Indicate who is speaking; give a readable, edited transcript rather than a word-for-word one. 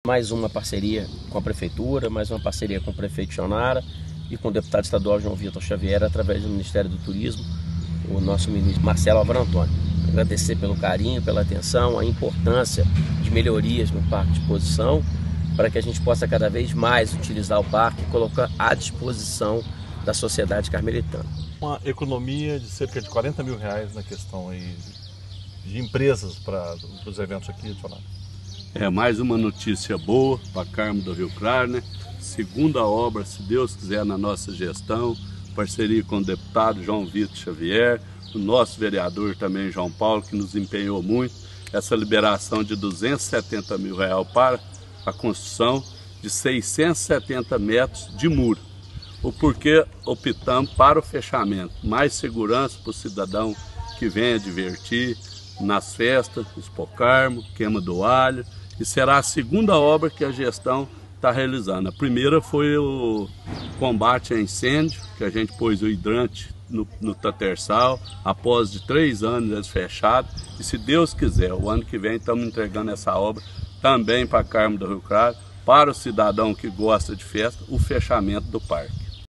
Speaker 1: mais uma parceria com a Prefeitura, mais uma parceria com o prefeito Chonara e com o deputado estadual João Vitor Xavier, através do Ministério do Turismo, o nosso ministro Marcelo Álvaro Antônio. Agradecer pelo carinho, pela atenção, a importância de melhorias no Parque de Exposição, para que a gente possa cada vez mais utilizar o parque e colocar à disposição da sociedade carmelitana.
Speaker 2: Uma economia de cerca de R$40 mil na questão aí de empresas para os eventos aqui de Chonara.
Speaker 3: É mais uma notícia boa para Carmo do Rio Claro, né? Segunda obra, se Deus quiser, na nossa gestão, parceria com o deputado João Vitor Xavier, o nosso vereador também, João Paulo, que nos empenhou muito, essa liberação de R$270 mil para a construção de 670 metros de muro. O porquê optamos para o fechamento, mais segurança para o cidadão que venha divertir nas festas, Expo Carmo, Queima do Alho, e será a segunda obra que a gestão está realizando. A primeira foi o combate a incêndio, que a gente pôs o hidrante no Tatersal, após de 3 anos fechado, e se Deus quiser, o ano que vem estamos entregando essa obra também para Carmo do Rio Claro, para o cidadão que gosta de festa, o fechamento do parque.